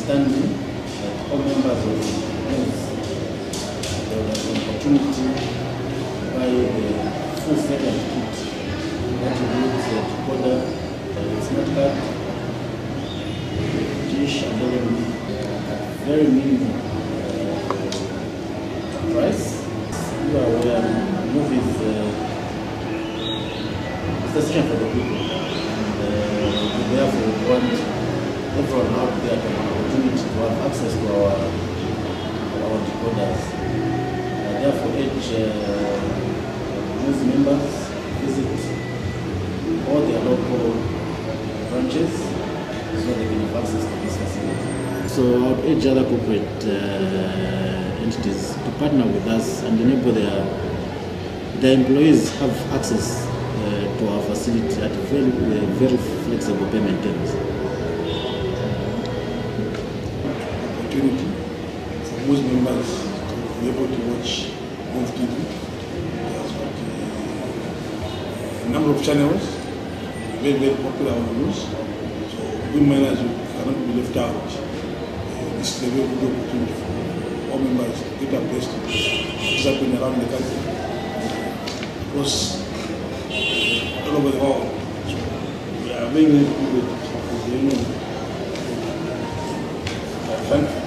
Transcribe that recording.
understanding that all members of health have an opportunity to buy the full set of kit that includes the decoder, the smart card, dish, and everything at very minimal price. You are aware movies it's a decision for the people, and therefore we want everyone out there to have an opportunity to have access to our decoders. Therefore, each news members visit all their local branches so they can have access to this facility. So I would urge other corporate entities to partner with us and enable their employees have access to our facility at very flexible payment terms. Opportunity for most members to be able to watch Move TV. There's got a number of channels, very popular on the news. So good manners cannot be left out. This is a very good opportunity for all members to get abreast of what's happening around the country, across all over the world. So we are very good at the union. Thank you.